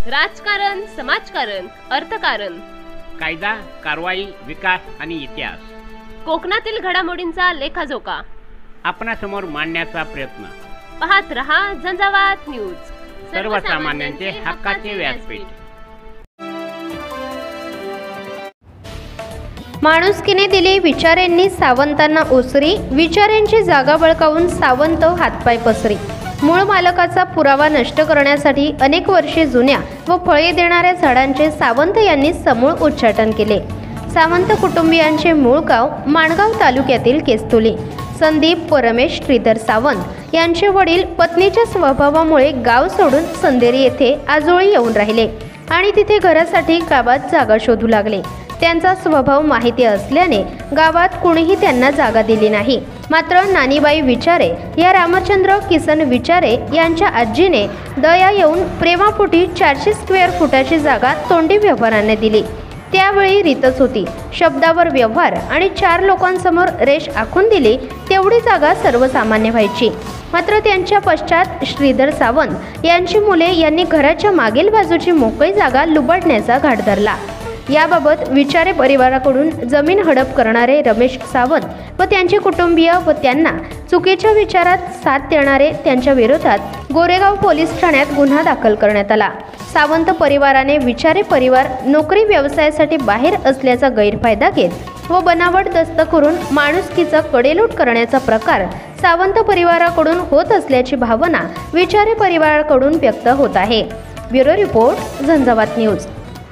राजकारण, समाजकारण, अर्थकारण, कायदा, कारवाई, विकास आणि इतिहास, कोकणातील घडामोडींचा लेखाजोखा आपणासमोर मांडण्याचा प्रयत्न. पाहत रहा झंझावात न्यूज, सर्वसामान्यांचे हक्काचे व्यासपीठ. माणुसकीने दिली विचारेंनी सावंतांना ओसरी, विचारेंची जागा बळकावून सावंत हातपाय पसरी. मूळ मालकाचा पुरावा नष्ट करण्यासाठी अनेक वर्षे जुन्या व फळे देणाऱ्या झाडांचे सावंत यांनी समूळ उच्चाटन केले. सावंत कुटुंबियांचे मूळ गाव माणगाव तालुक्यातील केस्तुली. संदीप परमेश श्रीधर सावंत यांचे वडील पत्नीच्या स्वभावामुळे गाव सोडून संदेरी येथे आजोळी येऊन राहिले आणि तिथे घरासाठी गावात जागा शोधू लागले. त्यांचा स्वभाव माहिती असल्याने गावात कुणीही त्यांना जागा दिली नाही. मात्र नानीबाई विचारे या रामचंद्र किसन विचारे यांच्या आजीने दया येऊन प्रेमापोटी 400 स्क्वेअर फुटाची जागा तोंडी व्यवहाराने दिली. त्यावेळी रीतच होती, शब्दावर व्यवहार आणि 4 लोकांसमोर रेष आखून दिली तेवढी जागा सर्वसामान्य व्हायची. मात्र त्यांच्या पश्चात श्रीधर सावंत यांची मुले यांनी घराच्या मागील बाजूची मोकळी जागा लुबाडण्याचा घाट धरला. याबाबत विचारे परिवाराकडून जमीन हडप करणारे रमेश सावंत व त्यांचे कुटुंबीय व त्यांना चुकीच्या विचारात साथ देणारे त्यांच्या विरोधात गोरेगाव पोलीस ठाण्यात गुन्हा दाखल करण्यात आला. सावंत परिवाराने विचारे परिवार नोकरी व्यवसायासाठी बाहेर असल्याचा गैरफायदा घेत व बनावट दस्त करून माणुसकीचा कडेलूट करण्याचा प्रकार सावंत परिवाराकडून होत असल्याची भावना विचारे परिवाराकडून व्यक्त होत आहे. Bureau report, Jhanjhavat news.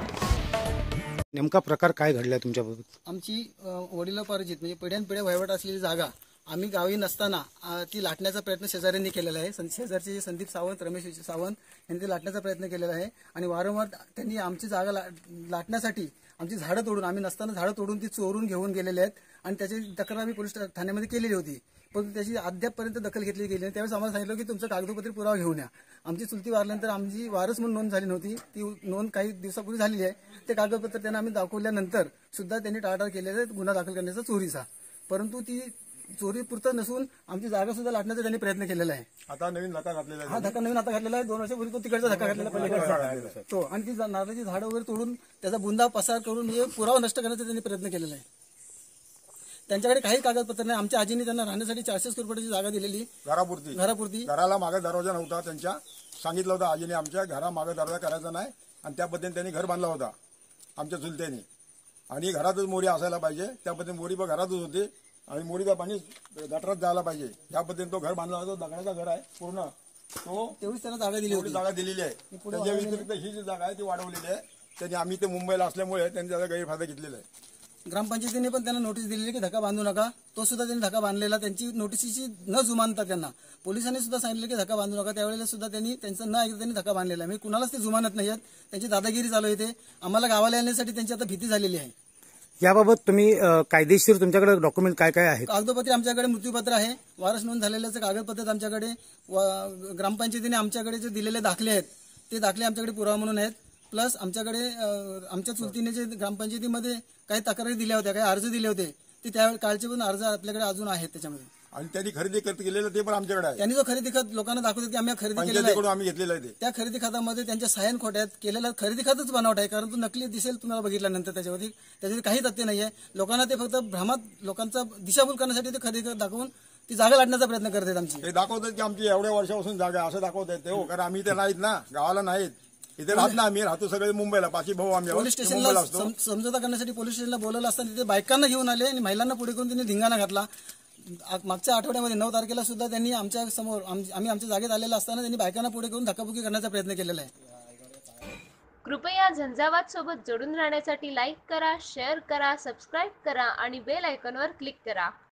नेमका प्रकार काय घडलाय तुमच्याबाबत? आमची वडिलोपार्जित म्हणजे पिढ्यानपिढ्या वहिवाट असलेली जागा आम्ही गावी नसताना ती लाटण्याचा प्रयत्न शेजाऱ्यांनी केलेला आहे. शेजारचे जे संदीप सावंत, रमेश सावंत यांनी ते लाटण्याचा प्रयत्न केलेला आहे आणि वारंवार त्यांनी आमची जागा लाटण्यासाठी आमची झाडं तोडून, आम्ही नसताना झाडं तोडून ती चोरून घेऊन गेलेले आहेत आणि त्याची तक्रार आम्ही पोलीस ठाण्यामध्ये केलेली होती. पण त्याची अद्यापपर्यंत दखल घेतली गेली नाही. त्यावेळेस आम्हाला सांगितलं की तुमचं कागदोपत्री पुरावा घेऊन या. आमची चुलती वारल्यानंतर आमची वारस म्हणून नोंद झाली नव्हती, ती नोंद काही दिवसापूर्वी झालेली आहे. ते कागदपत्र त्यांना आम्ही दाखवल्यानंतर सुद्धा त्यांनी टाळाटाळ केलेला आहे गुन्हा दाखल करण्याचा, चोरीचा. परंतु ती चोरी पुरतं नसून आमची जागा सुद्धा लाटण्याचा त्यांनी प्रयत्न केलेला आहे. आता नवीन धक्का घातलेला आहे. हा धक्का नवीन आता घातलेला आहे. 2 वर्षापूर्वी तो तिकडचा धक्का घातलेला पहिले तो, आणि ती नारळाची झाडं वगैरे तोडून त्याचा बुंदा पसार करून हे पुरावा नष्ट करण्याचा त्यांनी प्रयत्न केलेला आहे. त्यांच्याकडे काही कागदपत्र नाही. आमच्या आजीने त्यांना राहण्यासाठी 400 स्क्वेअर फुटाची जागा दिलेली घरापुरती. घराला मागे दरवाजा नव्हता. त्यांच्या सांगितलं होतं आजीने आमच्या घरा मागे दरवाजा करायचा नाही आणि त्या पद्धतीने त्यांनी घर बांधला होता आमच्या चुलत्याने. आणि घरातच मोरी असायला पाहिजे, त्या पद्धतीने मोरी पण घरातच होती आणि मोरीचं पाणी गटारात जायला पाहिजे या पद्धतीने तो घर बांधला होता. दगडाचा घर आहे पूर्ण. तो तेवढीच त्यांना जागा दिली होती. जागा दिलेली आहे. त्याच्या व्यतिरिक्त ही जी जागा आहे ती वाढवलेली आहे त्यांनी. आम्ही ते मुंबईला असल्यामुळे त्यांनी त्याचा गैरफायदा घेतलेला आहे. ग्रामपंचायतीने पण त्यांना नोटीस दिलेली की धक्का बांधू नका. तो सुद्धा त्यांनी धक्का बांधलेला. त्यांची नोटीसची न जुमानता त्यांना पोलिसांनी सुद्धा सांगितलं की धक्का बांधू नका. त्यावेळेला सुद्धा त्यांनी त्यांचं न ऐकता त्यांनी धक्का बांधलेला. मी कुणालाच ते जुमानत नाही आहेत. त्यांची दादागिरी चालू येते. आम्हाला गावाला येण्यासाठी त्यांची आता भीती झालेली आहे. याबाबत तुम्ही कायदेशीर तुमच्याकडे डॉक्युमेंट काय काय आहेत? कागदपत्रे आमच्याकडे मृत्यूपत्र आहे, वारस नोंद झालेल्याचं कागदपत्र आमच्याकडे, ग्रामपंचायतीने आमच्याकडे जे दिलेले दाखले आहेत ते दाखले आमच्याकडे पुरावा म्हणून आहेत. प्लस आमच्याकडे आमच्या चुलतीने जे ग्रामपंचायतीमध्ये काही तक्रारी दिल्या होत्या, काही अर्ज दिले होते, ते त्या कालचे पण अर्ज आपल्याकडे अजून आहेत त्याच्यामध्ये. आणि त्यांनी खरेदी केलेलं ते पण आमच्याकडे आहे. त्यांनी जो खरेदी खत लोकांना दाखवतो की आम्ही खरेदी केलेलं आहे, आम्ही घेतलेलं आहे. त्या खरेदी खात्यामध्ये त्यांच्या सायन खोट्यात केलेला खरेदी खातच बनावट आहे. कारण तो नकली दिसेल तुम्हाला बघितल्यानंतर. त्याच्यावरती काही तथ्य नाहीये. लोकांना ते फक्त भ्रमात लोकांचा दिशाभूल करण्यासाठी ते खरेदी खत दाखवून ती जागा लाटण्याचा प्रयत्न करतात. आमची ते दाखवतात की आमची एवढ्या वर्षापासून जागा असं दाखवतात ते. हो, कारण आम्ही ते नाहीत ना, गावाला नाहीत, इथे राहत ना. आम्ही राहतो सगळे मुंबईला. 5 भाऊ आम्ही. पोलीस स्टेशनला समझोता करण्यासाठी पोलीस स्टेशनला बोलवलं असताना तिथे बायकांना घेऊन आले आणि महिलांना पुढे करून त्यांनी धिंगाणा घातला. मागच्या आठवड्यामध्ये 9 तारखेला सुद्धा त्यांनी आमच्या समोर आम्ही आमच्या जागेत आलेला असताना त्यांनी बायकांना पुढे करून धक्काबुक्की करण्याचा प्रयत्न केलेला आहे. कृपया झंझावात सोबत जोडून राहण्यासाठी लाईक करा, शेअर करा, सबस्क्राईब करा आणि बेल आयकॉनवर क्लिक करा.